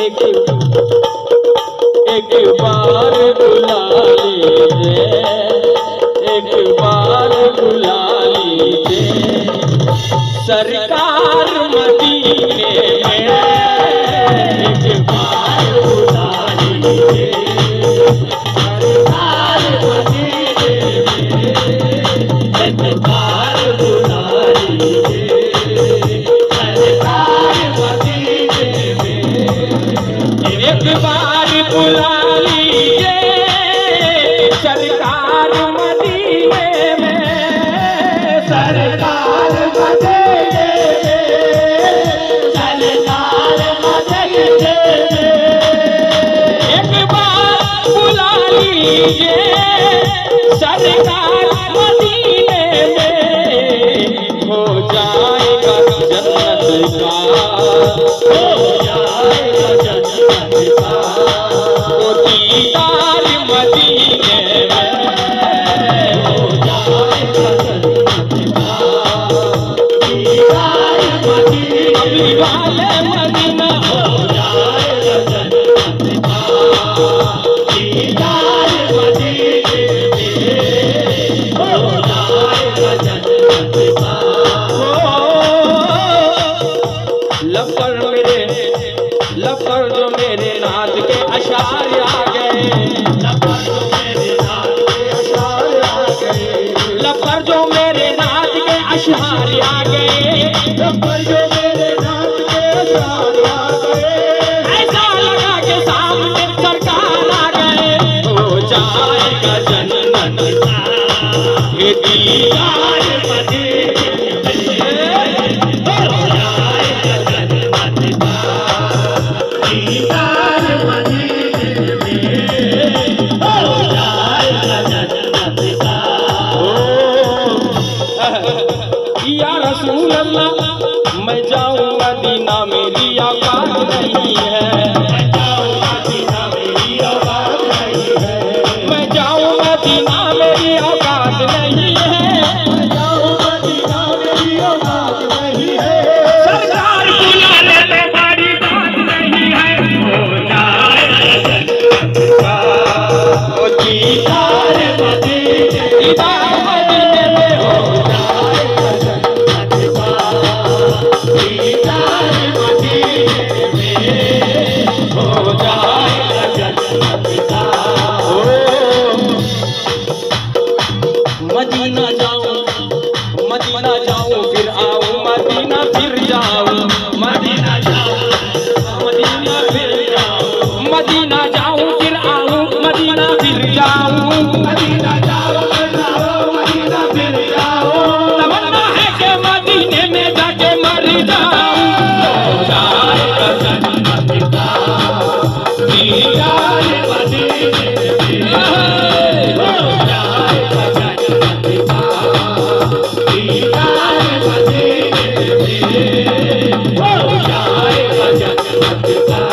एक बार बुला लीजिए, एक बार बुला लीजिए सरकार मदीने में, एक बार बुला लीजिए सरकार मदीने में, एक बार बुला लीजिए सरकार मदीने में, एक बार बुला लीजिए सरकार मदीने में, सरकार मदीने में, सरकार मदीने में, एक बार बुला लीजिए सरकार मदीने में, हो जाएगा जन्नत का, हो जाएगा जन्नत का वो दीदार मदीने में, हो जाएगा जन्नत का दीदार मदीने, अभी वाले मदीना हो जाएगा जन्नत का दीदार मदीने में, हो जाएगा जन्नत का। लफर जो मेरे नाथ के अशार आ गए, लफर जो मेरे नाथ के अशार आ गए, लफर जो मेरे नाथ के अशार आ गए, लफर जो मेरे नाथ के अशार आ गए, ऐसा लगा के सामने सरकार आ गए, हो जाएगा जन्नत का ये दीदार मदीने में, हो जाएगा जन्नत का दीदार मदीने में, हो जाएगा जन्नत का। या रसूल अल्लाह मैं जाऊं मदीना मेरी औकात नहीं है, मैं जाऊं मदीना मेरी औकात नहीं है, मैं जाऊं मदीना मेरी औकात नहीं है, मैं जाऊं मदीना मेरी औकात नहीं है, सरकार बुलाने में बड़ी बात नहीं है, हो जाएगा जन्नत का वो दीदार मदीने, दीदार मदीने में, हो जाएगा जन्नत का दीदार मदीने में, हो जाएगा जन्नत का। मदीना जाऊं, मदीना जाऊं फिर आऊं, मदीना फिर जाऊं, मदीना जाऊं, मदीना फिर जाऊं, मदीना जाऊं फिर आऊं, मदीना फिर जाऊं, मदीना जाऊं फिर आऊं, मदीना फिर जाऊं, तमन्ना है कि मदीने में जाके मर जाऊं, हो जाएगा जन्नत का दीदार मदीने में, हो जाएगा जन्नत का दीदार मदीने में, हो जाएगा जन्नत का।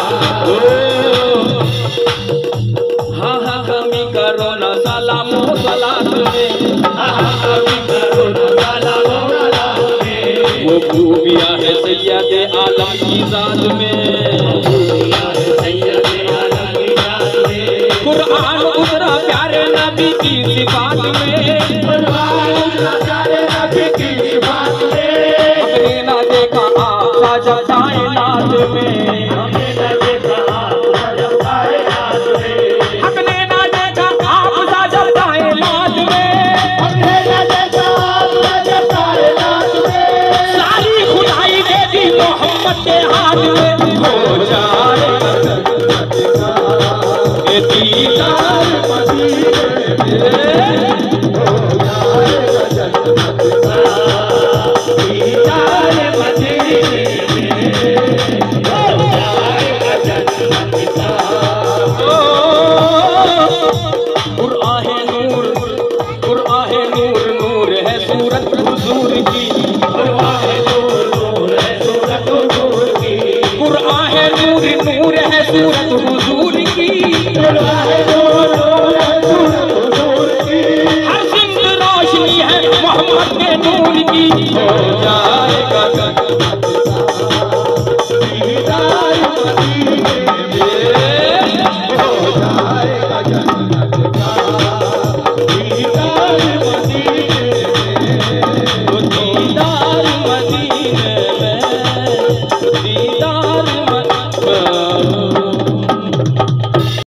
हाँ हाँ हमी करो ना सलामो सलात में, हाँ हाँ हमी करो ना सलामो सलात में, वो खूबियाँ है सैयदे आलम की जात में, खूबियाँ है सैयदे आलम की जात में, कुरान उतरा प्यारे नबी की सिफात में, कुरान उतरा प्यारे नबी की सिफात में, हमने ना देखा आका जब कायनात में, हमने ना देखा आका जब कायनात में, हमने ना देखा आका जब कायनात में, हमने ना देखा आका जब कायनात में, सारी खुदाई दे दी मोहम्मद के हाथ में, हो जाएगा जन्नत का ये दीदार मदीने में, हो जाएगा जन्नत का दीदार मदीने में, हो जाएगा जन्नत का। कुरान है नूर, कुरान है नूर, नूर है सूरत हुजूर की, कुरान है नूर, नूर है सूरत हुजूर की, कुरान है नूर, नूर है सूरत हुजूर